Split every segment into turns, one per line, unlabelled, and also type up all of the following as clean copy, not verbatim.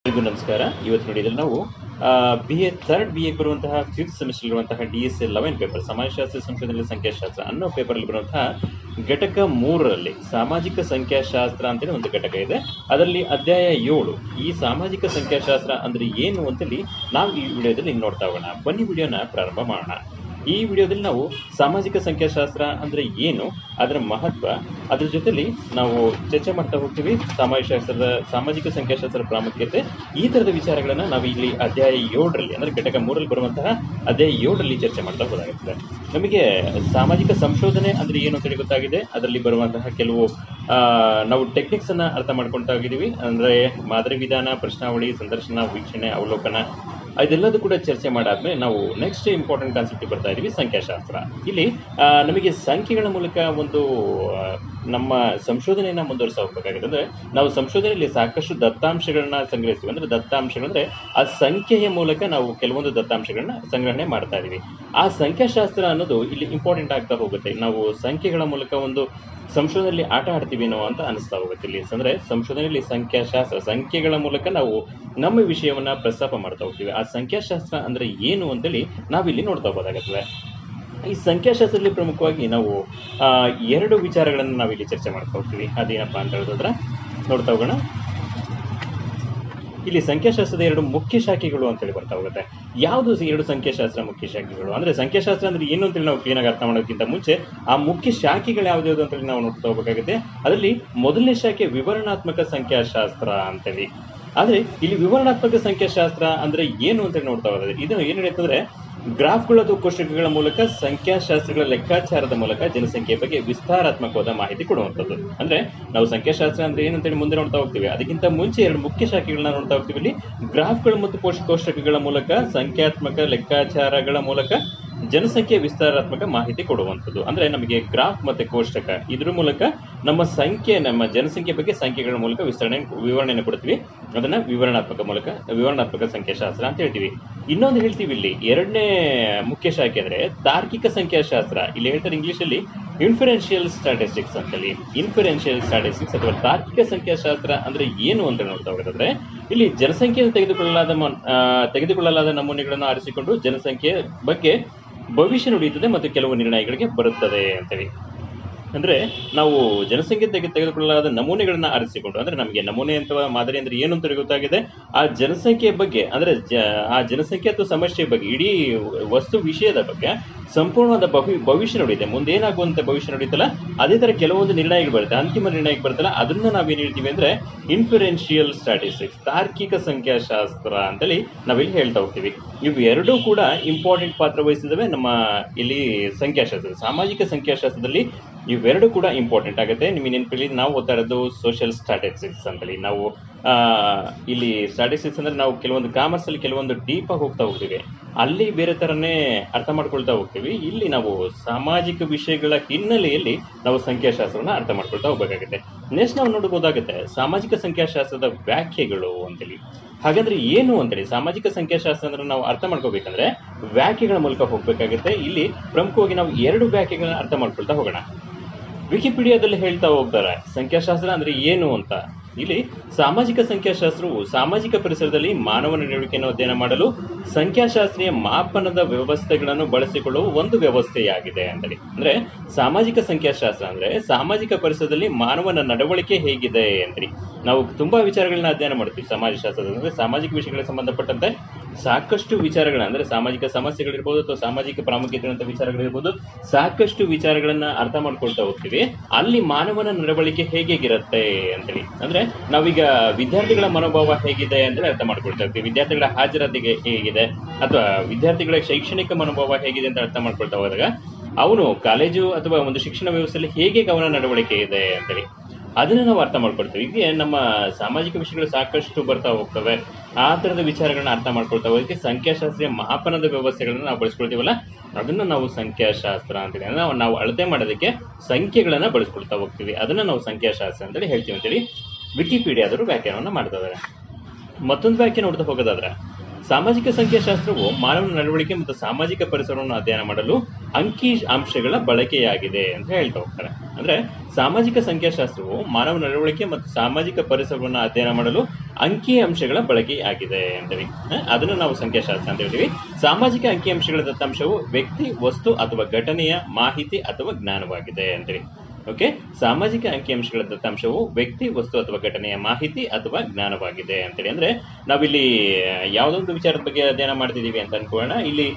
ಎಲ್ರಿಗೂ ನಮಸ್ಕಾರ. ಇವತ್ತು ನೋಡಿದ್ರೆ ನಾವು BA ಥರ್ಡ್ BA ಬರುವಂತಹ ಫಿಫ್ತ್ ಸೆಮಿಸ್ಟರ್ ಇರುವಂತಹ DSA 11 ಪೇಪರ್ ಸಮಾಜಶಾಸ್ತ್ರ ಸಂಶೋಧನೆ ಸಂಖ್ಯಾಶಾಸ್ತ್ರ ಅನ್ನೋ ಪೇಪರ್ ಅಲ್ಲಿ ಬರುವಂತಹ ಘಟಕ 3ರಲ್ಲಿ ಸಾಮಾಜಿಕ ಸಂಖ್ಯಾಶಾಸ್ತ್ರ ಅಂತೇಳಿ ಒಂದು ಘಟಕ ಇದೆ. ಅದರಲ್ಲಿ ಅಧ್ಯಾಯ 7 ಈ ಸಾಮಾಜಿಕ ಸಂಖ್ಯಾಶಾಸ್ತ್ರ ಅಂದ್ರೆ ಏನು ಅಂತೇಳಿ ನಾವು ಈ ವಿಡಿಯೋದಲ್ಲಿ ನೋಡ್ತಾ ಹೋಗೋಣ. ಬನ್ನಿ ವಿಡಿಯೋನ ಪ್ರಾರಂಭ ಮಾಡೋಣ. ಈ ವಿಡಿಯೋದಲ್ಲಿ ನಾವು ಸಾಮಾಜಿಕ ಸಂಖ್ಯಾಶಾಸ್ತ್ರ ಅಂದ್ರೆ ಏನು, ಅದರ ಮಹತ್ವ, ಅದ್ರ ಜೊತೆಲಿ ನಾವು ಚರ್ಚೆ ಮಾಡ್ತಾ ಹೋಗ್ತೀವಿ. ಸಾಮಾಜಿಕ ಸಂಖ್ಯಾಶಾಸ್ತ್ರ ಪ್ರಾಮುಖ್ಯತೆ, ಈ ತರದ ವಿಚಾರಗಳನ್ನ ನಾವು ಇಲ್ಲಿ ಅಧ್ಯಾಯ 7ರಲ್ಲಿ ಅಂದ್ರೆ ಘಟಕ 3ರಲ್ಲಿ ಬರುವಂತಹ ಅಧ್ಯಾಯ 7ರಲ್ಲಿ ಚರ್ಚೆ ಮಾಡ್ತಾ ಹೋದಾಗುತ್ತೆ. ನಮಗೆ ಸಾಮಾಜಿಕ ಸಂಶೋಧನೆ ಅಂದ್ರೆ ಏನು ಅಂತ ಗೊತ್ತಾಗಿದೆ. ಅದರಲ್ಲಿ ಬರುವಂತಹ ಕೆಲವು ನಾವು ಟೆಕ್ನಿಕ್ಸ್ ಅನ್ನ ಅರ್ಥ ಮಾಡ್ಕೊಳ್ತಾ ಹೋಗಿದ್ದೀವಿ. ಅಂದ್ರೆ ಮಾದರಿ ವಿಧಾನ, ಪ್ರಶ್ನಾವಳಿ, ಸಂದರ್ಶನ, ವೀಕ್ಷಣೆ, ಅವಲೋಕನ, ಇದೆಲ್ಲದೂ ಕೂಡ ಚರ್ಚೆ ಮಾಡಾದ್ಮೇಲೆ ನಾವು ನೆಕ್ಸ್ಟ್ ಇಂಪಾರ್ಟೆಂಟ್ ಕಾನ್ಸೆಪ್ಟ್ ಬರ್ತಾ ಇದೀವಿ ಸಂಖ್ಯಾಶಾಸ್ತ್ರ. ಇಲ್ಲಿ ನಮಗೆ ಸಂಖ್ಯೆಗಳ ಮೂಲಕ ಒಂದು ನಮ್ಮ ಸಂಶೋಧನೆಯನ್ನ ಮುಂದುವರಿಸ ಹೋಗ್ಬೇಕಾಗಿದೆ. ಅಂದ್ರೆ ನಾವು ಸಂಶೋಧನೆಯಲ್ಲಿ ಸಾಕಷ್ಟು ದತ್ತಾಂಶಗಳನ್ನ ಸಂಗ್ರಹಿಸ್ತೀವಿ. ಅಂದ್ರೆ ದತ್ತಾಂಶಗಳಂದ್ರೆ ಆ ಸಂಖ್ಯೆಯ ಮೂಲಕ ನಾವು ಕೆಲವೊಂದು ದತ್ತಾಂಶಗಳನ್ನ ಸಂಗ್ರಹಣೆ ಮಾಡ್ತಾ ಇದೀವಿ. ಆ ಸಂಖ್ಯಾಶಾಸ್ತ್ರ ಅನ್ನೋದು ಇಲ್ಲಿ ಇಂಪಾರ್ಟೆಂಟ್ ಆಗ್ತಾ ಹೋಗುತ್ತೆ. ನಾವು ಸಂಖ್ಯೆಗಳ ಮೂಲಕ ಒಂದು ಸಂಶೋಧನೆಯಲ್ಲಿ ಆಟ ಆಡ್ತೀವಿನೋ ಅಂತ ಅನಿಸ್ತಾ ಹೋಗುತ್ತೆ. ಇಲ್ಲಿ ಅಂದ್ರೆ ಸಂಶೋಧನೆಯಲ್ಲಿ ಸಂಖ್ಯಾಶಾಸ್ತ್ರ, ಸಂಖ್ಯೆಗಳ ಮೂಲಕ ನಾವು ನಮ್ಮ ವಿಷಯವನ್ನ ಪ್ರಸ್ತಾಪ ಮಾಡ್ತಾ ಹೋಗ್ತೀವಿ. ಆ ಸಂಖ್ಯಾಶಾಸ್ತ್ರ ಅಂದ್ರೆ ಏನು ಅಂತೇಳಿ ನಾವಿಲ್ಲಿ ನೋಡ್ತಾ ಹೋಗೋದಾಗತ್ತವೆ. ಈ ಸಂಖ್ಯಾಶಾಸ್ತ್ರದಲ್ಲಿ ಪ್ರಮುಖವಾಗಿ ನಾವು 2 ವಿಚಾರಗಳನ್ನು ನಾವಿಲ್ಲಿ ಚರ್ಚೆ ಮಾಡ್ತಾ ಹೋಗ್ತೀವಿ. ಅದೇನಪ್ಪಾ ಅಂತ ಹೇಳಿದ್ರೆ ನೋಡ್ತಾ ಹೋಗೋಣ. ಇಲ್ಲಿ ಸಂಖ್ಯಾಶಾಸ್ತ್ರದ 2 ಮುಖ್ಯ ಶಾಖೆಗಳು ಅಂತೇಳಿ ಬರ್ತಾ ಹೋಗುತ್ತೆ. ಯಾವುದು 2 ಸಂಖ್ಯಾಶಾಸ್ತ್ರ ಮುಖ್ಯ ಶಾಖೆಗಳು ಅಂದ್ರೆ ಸಂಖ್ಯಾಶಾಸ್ತ್ರ ಅಂದ್ರೆ ಏನು ಅಂತೇಳಿ ನಾವು ಕ್ಲೀನ್ ಆಗಿ ಅರ್ಥ ಮಾಡೋದಕ್ಕಿಂತ ಮುಂಚೆ ಆ ಮುಖ್ಯ ಶಾಖೆಗಳು ಯಾವ್ದು ಅಂತೇಳಿ ನಾವು ನೋಡ್ತಾ ಹೋಗಬೇಕಾಗುತ್ತೆ. ಅದರಲ್ಲಿ ಮೊದಲನೇ ಶಾಖೆ ವಿವರಣಾತ್ಮಕ ಸಂಖ್ಯಾಶಾಸ್ತ್ರ ಅಂತೇಳಿ. ಆದ್ರೆ ಇಲ್ಲಿ ವಿವರಣಾತ್ಮಕ ಸಂಖ್ಯಾಶಾಸ್ತ್ರ ಅಂದ್ರೆ ಏನು ಅಂತ ನೋಡ್ತಾ ಹೋದ್ರೆ ಇದು ಏನ್ ಹೇಳ್ತಂದ್ರೆ ಗ್ರಾಫ್ಗಳು ಅಥವಾ ಕೋಷ್ಟಕಗಳ ಮೂಲಕ ಸಂಖ್ಯಾಶಾಸ್ತ್ರಗಳ ಲೆಕ್ಕಾಚಾರದ ಮೂಲಕ ಜನಸಂಖ್ಯೆ ಬಗ್ಗೆ ವಿಸ್ತಾರಾತ್ಮಕವಾದ ಮಾಹಿತಿ ಕೊಡುವಂಥದ್ದು. ಅಂದ್ರೆ ನಾವು ಸಂಖ್ಯಾಶಾಸ್ತ್ರ ಅಂದ್ರೆ ಏನು ಅಂತೇಳಿ ಮುಂದೆ ನೋಡ್ತಾ ಹೋಗ್ತೀವಿ. ಅದಕ್ಕಿಂತ ಮುಂಚೆ 2 ಮುಖ್ಯ ಶಾಖೆಗಳನ್ನ ನೋಡ್ತಾ ಹೋಗ್ತೀವಿ. ಇಲ್ಲಿ ಗ್ರಾಫ್ಗಳು ಮತ್ತು ಕೋಷ್ಟಕಗಳ ಮೂಲಕ ಸಂಖ್ಯಾತ್ಮಕ ಲೆಕ್ಕಾಚಾರಗಳ ಮೂಲಕ ಜನಸಂಖ್ಯೆ ವಿಸ್ತಾರಾತ್ಮಕ ಮಾಹಿತಿ ಕೊಡುವಂಥದ್ದು. ಅಂದ್ರೆ ನಮಗೆ ಗ್ರಾಫ್ ಮತ್ತೆ ಕೋಷ್ಟಕ ಇದ್ರ ಮೂಲಕ ನಮ್ಮ ಜನಸಂಖ್ಯೆ ಬಗ್ಗೆ ಸಂಖ್ಯೆಗಳ ಮೂಲಕ ವಿವರಣೆಯನ್ನು ಕೊಡ್ತೀವಿ. ಅದನ್ನ ವಿವರಣಾತ್ಮಕ ಸಂಖ್ಯಾಶಾಸ್ತ್ರ ಅಂತ ಹೇಳ್ತೀವಿ. ಇನ್ನೊಂದು ಹೇಳ್ತೀವಿ ಇಲ್ಲಿ 2ನೇ ಮುಖ್ಯ ಶಾಖೆ ಅಂದ್ರೆ ತಾರ್ಕಿಕ ಸಂಖ್ಯಾಶಾಸ್ತ್ರ. ಇಲ್ಲಿ ಹೇಳ್ತಾರೆ ಇಂಗ್ಲಿಷ್ ಅಲ್ಲಿ ಇನ್ಫರೆನ್ಷಿಯಲ್ ಸ್ಟಾಟಿಸ್ಟಿಕ್ಸ್ ಅಂತೇಳಿ. ಇನ್ಫರೆನ್ಷಿಯಲ್ ಸ್ಟಾಟಿಸ್ಟಿಕ್ಸ್ ಅಥವಾ ತಾರ್ಕಿಕ ಸಂಖ್ಯಾಶಾಸ್ತ್ರ ಅಂದ್ರೆ ಏನು ಅಂತ ನೋಡ್ತಾ ಹೋಗೋದಾದ್ರೆ ಇಲ್ಲಿ ಜನಸಂಖ್ಯೆಯನ್ನು ತೆಗೆದುಕೊಳ್ಳಲಾದ ನಮೂನೆಗಳನ್ನು ಆರಿಸಿಕೊಂಡು ಜನಸಂಖ್ಯೆ ಬಗ್ಗೆ ಭವಿಷ್ಯ ನುಡಿಯುತ್ತದೆ ಮತ್ತು ಕೆಲವು ನಿರ್ಣಯಗಳಿಗೆ ಬರುತ್ತದೆ ಅಂತೇಳಿ. ಅಂದ್ರೆ ನಾವು ಜನಸಂಖ್ಯೆ ತೆಗೆದುಕೊಳ್ಳಲಾದ ನಮೂನೆಗಳನ್ನ ಆರಿಸಿಕೊಂಡು, ಅಂದ್ರೆ ನಮಗೆ ನಮೂನೆ ಅಥವಾ ಮಾದರಿ ಅಂದ್ರೆ ಏನು ಅಂತ ಗೊತ್ತಾಗಿದೆ. ಆ ಜನಸಂಖ್ಯೆ ಬಗ್ಗೆ ಅಂದ್ರೆ ಆ ಜನಸಂಖ್ಯೆ ಅಥವಾ ಸಮಸ್ಯೆ ಬಗ್ಗೆ, ಇಡೀ ವಸ್ತು ವಿಷಯದ ಬಗ್ಗೆ ಸಂಪೂರ್ಣವಾದ ಭವಿಷ್ಯ ನುಡಿಯುತ್ತೆ. ಮುಂದೆ ಏನಾಗುವಂತ ಭವಿಷ್ಯ ನುಡಿಯುತ್ತಲ್ಲ, ಅದೇ ತರ ಕೆಲವೊಂದು ನಿರ್ಣಯಗಳು ಬರುತ್ತೆ. ಅಂತಿಮ ನಿರ್ಣಯಕ್ಕೆ ಬರುತ್ತಲ್ಲ, ಅದನ್ನ ನಾವೇನ್ ಹೇಳ್ತೀವಿ ಅಂದ್ರೆ ಇನ್ಫರೆನ್ಷಿಯಲ್ ಸ್ಟಾಟಿಸ್ಟಿಕ್ಸ್, ತಾರ್ಕಿಕ ಸಂಖ್ಯಾಶಾಸ್ತ್ರ ಅಂತೇಳಿ ನಾವಿಲ್ಲಿ ಹೇಳ್ತಾ ಹೋಗ್ತೀವಿ. ಇವು 2 ಕೂಡ ಇಂಪಾರ್ಟೆಂಟ್ ಪಾತ್ರ ವಹಿಸಿದವೆ ನಮ್ಮ ಇಲ್ಲಿ ಸಂಖ್ಯಾಶಾಸ್ತ್ರ. ಸಾಮಾಜಿಕ ಸಂಖ್ಯಾಶಾಸ್ತ್ರದಲ್ಲಿ ಇವೆರಡು ಕೂಡ ಇಂಪಾರ್ಟೆಂಟ್ ಆಗುತ್ತೆ. ನಿಮಗೆ ನೆನಪಿಲ್ಲಿ ನಾವು ಓದ್ತಾ ಇರೋದು ಸೋಷಿಯಲ್ ಸ್ಟಾಟಿಸ್ಟಿಕ್ಸ್ ಅಂತೇಳಿ. ನಾವು ಇಲ್ಲಿ ಸ್ಟಾಟಿಸ್ಟಿಕ್ಸ್ ಅಂದ್ರೆ ನಾವು ಕೆಲವೊಂದು ಕಾಮರ್ಸ್ ಅಲ್ಲಿ ಕೆಲವೊಂದು ಡೀಪ್ ಆಗಿ ಹೋಗ್ತಾ ಹೋಗ್ತೀವಿ, ಅಲ್ಲಿ ಬೇರೆ ತರನೇ ಅರ್ಥ ಮಾಡ್ಕೊಳ್ತಾ ಹೋಗ್ತೀವಿ. ಇಲ್ಲಿ ನಾವು ಸಾಮಾಜಿಕ ವಿಷಯಗಳ ಹಿನ್ನೆಲೆಯಲ್ಲಿ ನಾವು ಸಂಖ್ಯಾಶಾಸ್ತ್ರವನ್ನ ಅರ್ಥ ಮಾಡ್ಕೊಳ್ತಾ ಹೋಗ್ಬೇಕಾಗುತ್ತೆ. ನೆಕ್ಸ್ಟ್ ನಾವು ನೋಡಬಹುದಾಗುತ್ತೆ ಸಾಮಾಜಿಕ ಸಂಖ್ಯಾಶಾಸ್ತ್ರದ ವ್ಯಾಖ್ಯೆಗಳು ಅಂತೇಳಿ. ಹಾಗಾದ್ರೆ ಏನು ಅಂತೇಳಿ ಸಾಮಾಜಿಕ ಸಂಖ್ಯಾಶಾಸ್ತ್ರ ಅಂದ್ರೆ ನಾವು ಅರ್ಥ ಮಾಡ್ಕೋಬೇಕಂದ್ರೆ ವ್ಯಾಖ್ಯೆಗಳ ಮೂಲಕ ಹೋಗ್ಬೇಕಾಗುತ್ತೆ. ಇಲ್ಲಿ ಪ್ರಮುಖವಾಗಿ ನಾವು 2 ವ್ಯಾಖ್ಯೆಗಳನ್ನ ಅರ್ಥ ಮಾಡ್ಕೊಳ್ತಾ ಹೋಗೋಣ. ವಿಕಿಪೀಡಿಯಾದಲ್ಲಿ ಹೇಳ್ತಾ ಹೋಗ್ತಾರೆ ಸಂಖ್ಯಾಶಾಸ್ತ್ರ ಅಂದ್ರೆ ಏನು ಅಂತ. ಇಲ್ಲಿ ಸಾಮಾಜಿಕ ಸಂಖ್ಯಾಶಾಸ್ತ್ರವು ಸಾಮಾಜಿಕ ಪರಿಸರದಲ್ಲಿ ಮಾನವನ ನಡವಳಿಕೆಯನ್ನು ಅಧ್ಯಯನ ಮಾಡಲು ಸಂಖ್ಯಾಶಾಸ್ತ್ರೀಯ ಮಾಪನದ ವ್ಯವಸ್ಥೆಗಳನ್ನು ಬಳಸಿಕೊಳ್ಳುವ ಒಂದು ವ್ಯವಸ್ಥೆಯಾಗಿದೆ ಅಂತೇಳಿ. ಅಂದ್ರೆ ಸಾಮಾಜಿಕ ಸಂಖ್ಯಾಶಾಸ್ತ್ರ ಅಂದ್ರೆ ಸಾಮಾಜಿಕ ಪರಿಸರದಲ್ಲಿ ಮಾನವನ ನಡವಳಿಕೆ ಹೇಗಿದೆ ಅಂತೇಳಿ. ನಾವು ತುಂಬಾ ವಿಚಾರಗಳನ್ನ ಅಧ್ಯಯನ ಮಾಡ್ತೀವಿ ಸಮಾಜಶಾಸ್ತ್ರದಲ್ಲಿ. ಅಂದ್ರೆ ಸಾಮಾಜಿಕ ವಿಷಯಗಳಿಗೆ ಸಂಬಂಧಪಟ್ಟಂತೆ ಸಾಕಷ್ಟು ವಿಚಾರಗಳನ್ನ, ಅಂದ್ರೆ ಸಾಮಾಜಿಕ ಸಮಸ್ಯೆಗಳಿರ್ಬೋದು ಅಥವಾ ಸಾಮಾಜಿಕ ಪ್ರಾಮುಖ್ಯತೆ ಇರುವಂತಹ ವಿಚಾರಗಳಿರ್ಬೋದು, ಸಾಕಷ್ಟು ವಿಚಾರಗಳನ್ನ ಅರ್ಥ ಮಾಡ್ಕೊಳ್ತಾ ಹೋಗ್ತೀವಿ. ಅಲ್ಲಿ ಮಾನವನ ನಡವಳಿಕೆ ಹೇಗಿರುತ್ತೆ ಅಂತೇಳಿ. ಅಂದ್ರೆ ನಾವೀಗ ವಿದ್ಯಾರ್ಥಿಗಳ ಮನೋಭಾವ ಹೇಗಿದೆ ಅಂದ್ರೆ ಅರ್ಥ ಮಾಡ್ಕೊಳ್ತಾ ಇರ್ತೀವಿ. ವಿದ್ಯಾರ್ಥಿಗಳ ಹಾಜರಾತಿಗೆ ಹೇಗಿದೆ ಅಥವಾ ವಿದ್ಯಾರ್ಥಿಗಳ ಶೈಕ್ಷಣಿಕ ಮನೋಭಾವ ಹೇಗಿದೆ ಅಂತ ಅರ್ಥ ಮಾಡ್ಕೊಳ್ತಾ ಹೋದಾಗ ಅವನು ಕಾಲೇಜು ಅಥವಾ ಒಂದು ಶಿಕ್ಷಣ ವ್ಯವಸ್ಥೆಯಲ್ಲಿ ಹೇಗೆ ಅವನ ನಡವಳಿಕೆ ಇದೆ ಅಂತೇಳಿ ಅದನ್ನ ನಾವು ಅರ್ಥ ಮಾಡ್ಕೊಳ್ತೀವಿ. ಹೀಗೆ ನಮ್ಮ ಸಾಮಾಜಿಕ ವಿಷಯಗಳು ಸಾಕಷ್ಟು ಬರ್ತಾ ಹೋಗ್ತವೆ. ಆ ತರದ ವಿಚಾರಗಳನ್ನ ಅರ್ಥ ಮಾಡ್ಕೊಳ್ತಾ ಹೋದಕ್ಕೆ ಸಂಖ್ಯಾಶಾಸ್ತ್ರೀಯ ಮಾಪನದ ವ್ಯವಸ್ಥೆಗಳನ್ನ ನಾವು ಬಳಸ್ಕೊಳ್ತೀವಲ್ಲ, ಅದನ್ನ ನಾವು ಸಂಖ್ಯಾಶಾಸ್ತ್ರ ಅಂತೇಳಿ. ನಾವು ಅಳತೆ ಮಾಡೋದಕ್ಕೆ ಸಂಖ್ಯೆಗಳನ್ನ ಬಳಸ್ಕೊಳ್ತಾ ಹೋಗ್ತೀವಿ. ಅದನ್ನ ನಾವು ಸಂಖ್ಯಾಶಾಸ್ತ್ರ ಅಂತೇಳಿ ಹೇಳ್ತೀವಿ ಅಂತೇಳಿ ವಿಕಿಪೀಡಿಯಾದವರು ವ್ಯಾಖ್ಯಾನವನ್ನ ಮಾಡ್ತಾ ಇದ್ದಾರೆ. ಮತ್ತೊಂದು ವ್ಯಾಖ್ಯಾನ ನೋಡ್ತಾ ಹೋಗೋದಾದ್ರೆ ಸಾಮಾಜಿಕ ಸಂಖ್ಯಾಶಾಸ್ತ್ರವು ಮಾನವನ ನಡವಳಿಕೆ ಮತ್ತು ಸಾಮಾಜಿಕ ಪರಿಸರವನ್ನು ಅಧ್ಯಯನ ಮಾಡಲು ಅಂಕಿ ಅಂಶಗಳ ಬಳಕೆಯಾಗಿದೆ ಅಂತ ಹೇಳ್ತಾ ಹೋಗ್ತಾರೆ. ಅಂದ್ರೆ ಸಾಮಾಜಿಕ ಸಂಖ್ಯಾಶಾಸ್ತ್ರವು ಮಾನವ ನಡವಳಿಕೆ ಮತ್ತು ಸಾಮಾಜಿಕ ಪರಿಸರವನ್ನು ಅಧ್ಯಯನ ಮಾಡಲು ಅಂಕಿ ಅಂಶಗಳ ಬಳಕೆಯಾಗಿದೆ ಅಂತೇಳಿ. ಅದನ್ನು ನಾವು ಸಂಖ್ಯಾಶಾಸ್ತ್ರ ಅಂತ ಹೇಳ್ತೀವಿ. ಸಾಮಾಜಿಕ ಅಂಕಿ ಅಂಶಗಳ ದತ್ತಾಂಶವು ವ್ಯಕ್ತಿ, ವಸ್ತು ಅಥವಾ ಘಟನೆಯ ಮಾಹಿತಿ ಅಥವಾ ಜ್ಞಾನವಾಗಿದೆ ಅಂತೇಳಿ. ಓಕೆ, ಸಾಮಾಜಿಕ ಅಂಕಿಅಂಶಗಳ ದತ್ತಾಂಶವು ವ್ಯಕ್ತಿ, ವಸ್ತು ಅಥವಾ ಘಟನೆಯ ಮಾಹಿತಿ ಅಥವಾ ಜ್ಞಾನವಾಗಿದೆ ಅಂತೇಳಿ. ಅಂದ್ರೆ ನಾವಿಲ್ಲಿ ಯಾವುದೊಂದು ವಿಚಾರದ ಬಗ್ಗೆ ಅಧ್ಯಯನ ಮಾಡ್ತಿದೀವಿ ಅಂತ ಅನ್ಕೋಣ. ಇಲ್ಲಿ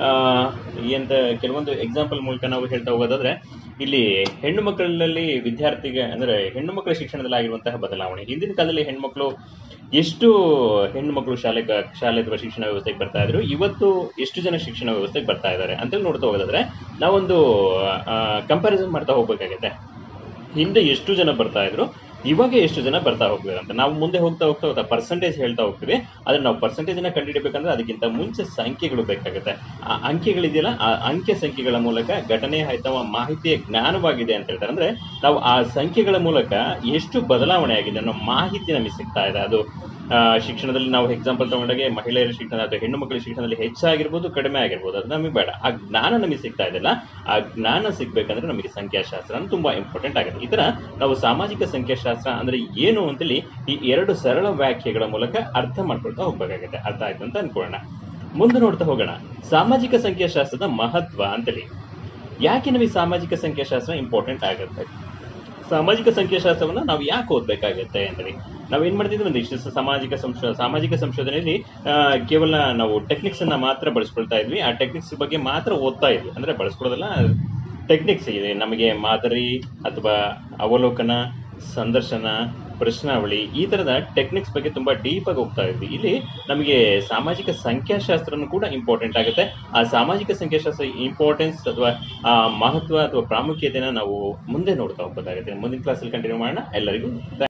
ಎಂತ ಕೆಲವೊಂದು ಎಕ್ಸಾಂಪಲ್ ಮೂಲಕ ನಾವು ಹೇಳ್ತಾ ಹೋಗೋದಾದ್ರೆ, ಇಲ್ಲಿ ಹೆಣ್ಣು ಮಕ್ಕಳಲ್ಲಿ ವಿದ್ಯಾರ್ಥಿಗೆ ಅಂದ್ರೆ ಹೆಣ್ಣು ಮಕ್ಕಳ ಶಿಕ್ಷಣದಲ್ಲಿ ಆಗಿರುವಂತಹ ಬದಲಾವಣೆ. ಹಿಂದಿನ ಕಾಲದಲ್ಲಿ ಹೆಣ್ಮಕ್ಳು ಎಷ್ಟು ಹೆಣ್ಣು ಮಕ್ಕಳು ಶಾಲೆ ಅಥವಾ ಶಿಕ್ಷಣ ವ್ಯವಸ್ಥೆಗೆ ಬರ್ತಾ ಇದ್ರು, ಇವತ್ತು ಎಷ್ಟು ಜನ ಶಿಕ್ಷಣ ವ್ಯವಸ್ಥೆಗೆ ಬರ್ತಾ ಇದ್ದಾರೆ ಅಂತೇಳಿ ನೋಡ್ತಾ ಹೋಗೋದಾದ್ರೆ ನಾವೊಂದು ಕಂಪ್ಯಾರಿಸನ್ ಮಾಡ್ತಾ ಹೋಗ್ಬೇಕಾಗತ್ತೆ. ಹಿಂದೆ ಎಷ್ಟು ಜನ ಬರ್ತಾ ಇದ್ರು, ಇವಾಗ ಎಷ್ಟು ಜನ ಬರ್ತಾ ಹೋಗ್ಬೇಕಂತ. ನಾವು ಮುಂದೆ ಹೋಗ್ತಾ ಪರ್ಸೆಂಟೇಜ್ ಹೇಳ್ತಾ ಹೋಗ್ತೀವಿ. ಆದ್ರೆ ನಾವು ಪರ್ಸೆಂಟೇಜ್ ಅನ್ನ ಕಂಡುಹಿಡಬೇಕಂದ್ರೆ ಅದಕ್ಕಿಂತ ಮುಂಚೆ ಸಂಖ್ಯೆಗಳು ಬೇಕಾಗುತ್ತೆ. ಆ ಅಂಕೆಗಳಿದೆಯಲ್ಲ, ಆ ಅಂಕೆ ಸಂಖ್ಯೆಗಳ ಮೂಲಕ ಘಟನೆ ಅಥವಾ ಮಾಹಿತಿಯ ಜ್ಞಾನವಾಗಿದೆ ಅಂತ ಹೇಳ್ತಾರೆ. ಅಂದ್ರೆ ನಾವು ಆ ಸಂಖ್ಯೆಗಳ ಮೂಲಕ ಎಷ್ಟು ಬದಲಾವಣೆ ಆಗಿದೆ ಅನ್ನೋ ಮಾಹಿತಿ ನಮಗೆ ಸಿಗ್ತಾ ಇದೆ. ಅದು ಶಿಕ್ಷಣದಲ್ಲಿ ನಾವು ಎಕ್ಸಾಂಪಲ್ ತಗೊಂಡಾಗೆ ಮಹಿಳೆಯರ ಶಿಕ್ಷಣ ಅಥವಾ ಹೆಣ್ಣು ಮಕ್ಕಳ ಶಿಕ್ಷಣದಲ್ಲಿ ಹೆಚ್ಚಾಗಿರ್ಬೋದು, ಕಡಿಮೆ ಆಗಿರ್ಬೋದು, ಅದು ನಮಗೆ ಬೇಡ. ಆ ಜ್ಞಾನ ನಮಗೆ ಸಿಗ್ತಾ ಇದೆಯಲ್ಲ, ಆ ಜ್ಞಾನ ಸಿಗ್ಬೇಕಂದ್ರೆ ನಮಗೆ ಸಂಖ್ಯಾಶಾಸ್ತ್ರ ತುಂಬಾ ಇಂಪಾರ್ಟೆಂಟ್ ಆಗುತ್ತೆ. ಈ ತರ ನಾವು ಸಾಮಾಜಿಕ ಸಂಖ್ಯಾಶಾಸ್ತ್ರ ಅಂದ್ರೆ ಏನು ಅಂತೇಳಿ ಈ ಎರಡು ಸರಳ ವ್ಯಾಖ್ಯೆಗಳ ಮೂಲಕ ಅರ್ಥ ಮಾಡ್ಕೊಳ್ತಾ ಹೋಗ್ಬೇಕಾಗುತ್ತೆ. ಅರ್ಥ ಆಯ್ತು ಅಂತ ಅನ್ಕೊಳ್ಳೋಣ. ಮುಂದೆ ನೋಡ್ತಾ ಹೋಗೋಣ, ಸಾಮಾಜಿಕ ಸಂಖ್ಯಾಶಾಸ್ತ್ರದ ಮಹತ್ವ ಅಂತೇಳಿ. ಯಾಕೆ ನಮಗೆ ಸಾಮಾಜಿಕ ಸಂಖ್ಯಾಶಾಸ್ತ್ರ ಇಂಪಾರ್ಟೆಂಟ್ ಆಗುತ್ತೆ? ಸಾಮಾಜಿಕ ಸಂಖ್ಯಾಶಾಸ್ತ್ರವನ್ನ ನಾವು ಯಾಕೆ ಓದ್ಬೇಕಾಗುತ್ತೆ ಅಂತೇಳಿ ನಾವೇನ್ ಮಾಡ್ತಿದ್ವಿ, ಒಂದಿಷ್ಟು ಸಾಮಾಜಿಕ ಸಂಶೋಧನೆಯಲ್ಲಿ ಕೇವಲ ನಾವು ಟೆಕ್ನಿಕ್ಸ್ ಅನ್ನ ಮಾತ್ರ ಬಳಸ್ಕೊಳ್ತಾ ಇದ್ವಿ. ಆ ಟೆಕ್ನಿಕ್ಸ್ ಬಗ್ಗೆ ಮಾತ್ರ ಓದ್ತಾ ಇದ್ವಿ. ಅಂದ್ರೆ ಬಳಸ್ಕೊಳ್ಳೋದಲ್ಲ, ಟೆಕ್ನಿಕ್ಸ್ ಇದೆ ನಮಗೆ. ಮಾದರಿ ಅಥವಾ ಅವಲೋಕನ, ಸಂದರ್ಶನ, ಪ್ರಶ್ನಾವಳಿ, ಈ ತರದ ಟೆಕ್ನಿಕ್ಸ್ ಬಗ್ಗೆ ತುಂಬಾ ಡೀಪ್ ಆಗಿ ಹೋಗ್ತಾ ಇದ್ವಿ. ಇಲ್ಲಿ ನಮಗೆ ಸಾಮಾಜಿಕ ಸಂಖ್ಯಾಶಾಸ್ತ್ರನೂ ಕೂಡ ಇಂಪಾರ್ಟೆಂಟ್ ಆಗುತ್ತೆ. ಆ ಸಾಮಾಜಿಕ ಸಂಖ್ಯಾಶಾಸ್ತ್ರ ಇಂಪಾರ್ಟೆನ್ಸ್ ಅಥವಾ ಆ ಮಹತ್ವ ಅಥವಾ ಪ್ರಾಮುಖ್ಯತೆನ ನಾವು ಮುಂದೆ ನೋಡ್ತಾ ಹೋಗ್ಬೇಕಾಗುತ್ತೆ. ಮುಂದಿನ ಕ್ಲಾಸಲ್ಲಿ ಕಂಟಿನ್ಯೂ ಮಾಡೋಣ. ಎಲ್ಲರಿಗೂ